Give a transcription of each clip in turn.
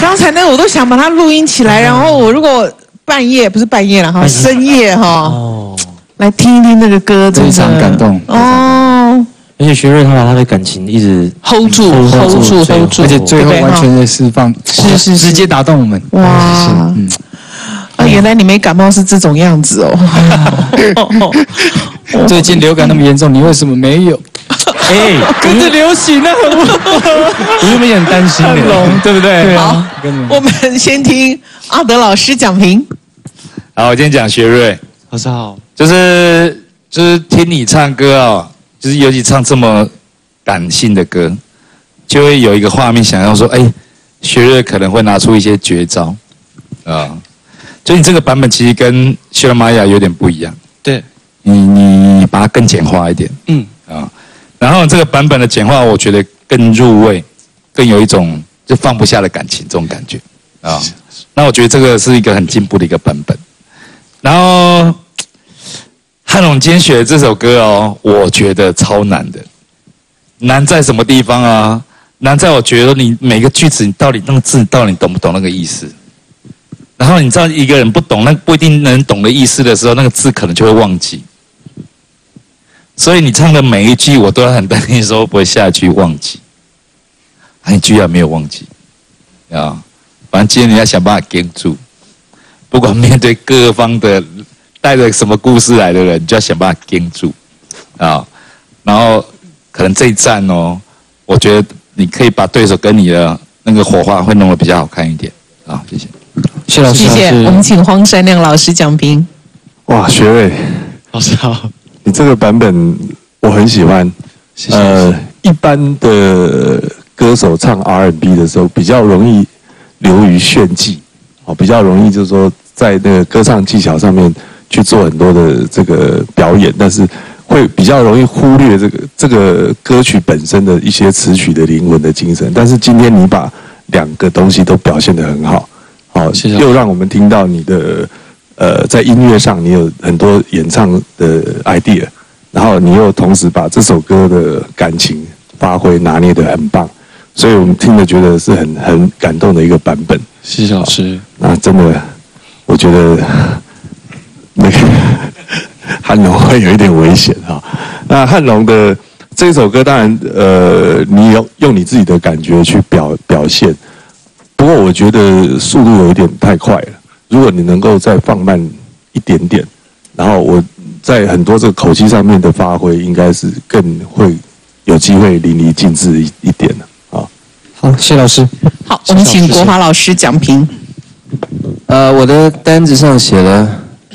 刚才那我都想把它录音起来，然后我如果半夜不是半夜了哈，深夜哈，来听一听那个歌， 非常感动哦。 而且学瑞他把他的感情一直 hold 住， 而且最后完全的释放， 是直接打动我们。 哇，啊，原来你没感冒是这种样子哦。 最近流感那么严重，你为什么没有？ 哎， 跟着流行啊！ 我原本也很担心的， 对不对？ 好，我们先听阿德老师讲评。 好，我今天讲学瑞， 老师好， 就是听你唱歌哦，就是尤其唱这么感性的歌，就会有一个画面想要说，哎，学瑞可能会拿出一些绝招啊。就你这个版本其实跟谢拉玛雅有点不一样， 对， 你把它更简化一点，然后这个版本的简化，我觉得更入味，更有一种就放不下的感情这种感觉啊。那我觉得这个是一个很进步的一个版本。然后汉龙今天选的这首歌哦，我觉得超难的，难在什么地方啊？难在我觉得你每个句子，你到底那个字，到底你懂不懂那个意思？然后你知道一个人不懂，那不一定能懂的意思的时候，那个字可能就会忘记。所以你唱的每一句，我都很担心说会不会下一句忘记，你居然没有忘记啊！反正今天你要想办法跟住，不管面对各方的带着什么故事来的人，你就要想办法跟住啊！然后可能这一站哦，我觉得你可以把对手跟你的那个火花会弄得比较好看一点啊！谢谢， 谢老师， 谢谢。我们请黄山亮老师讲评。 哇，学瑞， 老师好。 你这个版本我很喜欢。 谢谢。 一般的歌手唱 R&B 的时候，比较容易流于炫技，比较容易就是说在那个歌唱技巧上面去做很多的这个表演，但是会比较容易忽略这个歌曲本身的一些词曲的灵魂的精神。但是今天你把两个东西都表现得很好， 谢谢。 又让我们听到你的。在音乐上你有很多演唱的 idea， 然后你又同时把这首歌的感情发挥拿捏得很棒，所以我们听了觉得是很感动的一个版本。 谢谢老师。 那真的，我觉得那个汉龙会有一点危险哈。那汉龙的这首歌，当然你用你自己的感觉去表现，不过我觉得速度有一点太快了。如果你能够再放慢一点点，然后我在很多这个口气上面的发挥，应该是更会有机会淋漓尽致一点的啊。 好，谢老师。 好，我们请国华老师讲评。 我的单子上写了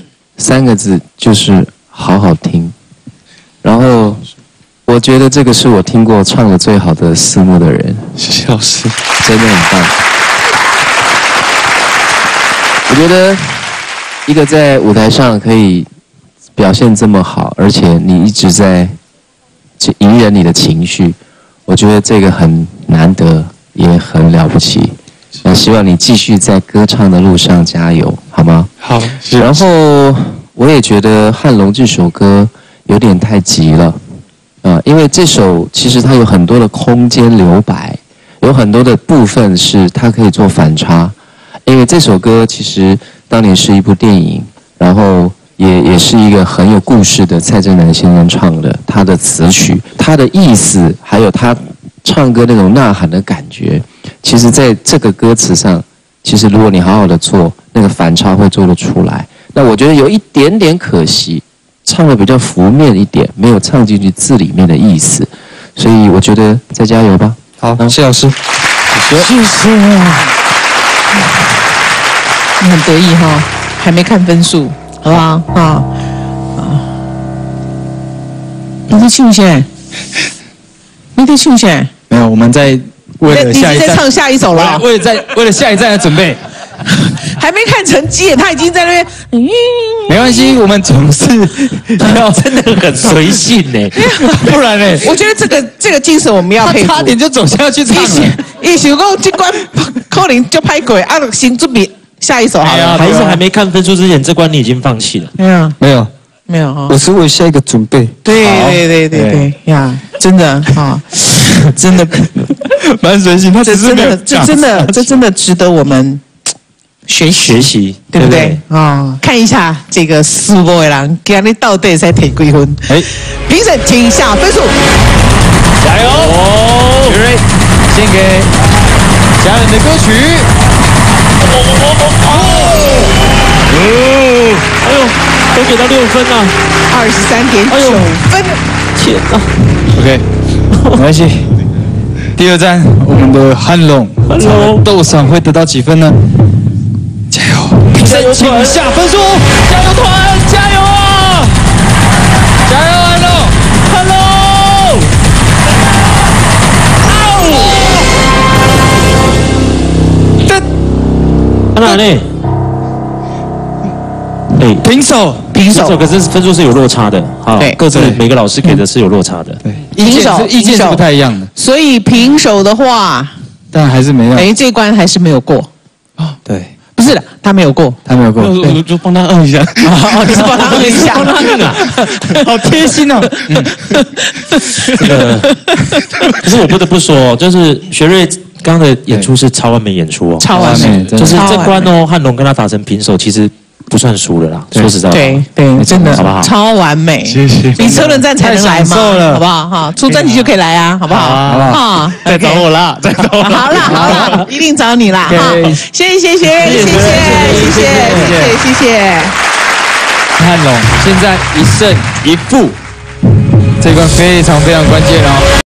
3个字，就是好好听。然后我觉得这个是我听过唱的最好的四幕的人。 谢谢老师， 真的很棒。我觉得一个在舞台上可以表现这么好，而且你一直在隐忍你的情绪，我觉得这个很难得，也很了不起。那希望你继续在歌唱的路上加油，好吗？ 好。 然后我也觉得汉龙这首歌有点太急了，因为这首其实它有很多的空间留白，有很多的部分是它可以做反差。因为这首歌其实当年是一部电影，然后也是一个很有故事的蔡振南先生唱的，他的词曲、他的意思，还有他唱歌那种呐喊的感觉，其实在这个歌词上，其实如果你好好的做，那个反差会做得出来。那我觉得有一点点可惜，唱的比较浮面一点，没有唱进去字里面的意思，所以我觉得再加油吧。 好，谢老师。 谢谢。你很得意哈，还没看分数，好不好？你在唱啥？你在唱啥？ 没有，我们在为了下一站， 你在唱下一首了。 为了下一站的准备， 还没看成绩，他已经在那边。 没关系，我们总是要真的很随性呢， 不然呢？ 我觉得这个精神我们要佩服。 差点就走下去唱了。 一想讲这关可能就拍鬼，先准备下一首好了。 还是还没看分数之前，这关你已经放弃了？ 没有哈。 我是为下一个准备。 对呀，真的哈，真的蛮随性，他只是没有这真的值得我们学习，对不对？啊，看一下这个四波的人，今日到底才提几分？评审请下分数， 加油！学瑞献给家人的歌曲。 哎呦，都给到6分啊 23.9分。 天啊 OK， 没关系。第二站，我们的汉龙斗赏会得到几分呢？加油！评审请下分数，加油团，加油啊！加油，汉龙，汉龙！ 哪里？哎， 平手， 可是分数是有落差的，好，各自每个老师给的是有落差的， 对，意见是不太一样的， 所以平手的话， 但还是没有， 这一关还是没有过。 哦，对， 不是的，他没有过， 我就帮他摁一下， 你是帮他摁一下， 帮他摁啊， 好贴心哦。 可是我不得不说，就是学瑞刚刚的演出是超完美演出哦， 超完美， 就是这关哦，汉龙跟他打成平手，其实不算输了啦。说实在话， 对，真的， 好不好？ 超完美， 谢谢。 你车轮战才能来嘛，好不好？哈，出专辑就可以来啊，好不好？ 好，再找我啦，再找我。 好啦，一定找你啦，哈！谢谢，谢谢。 汉龙现在1胜1负，这关非常关键哦。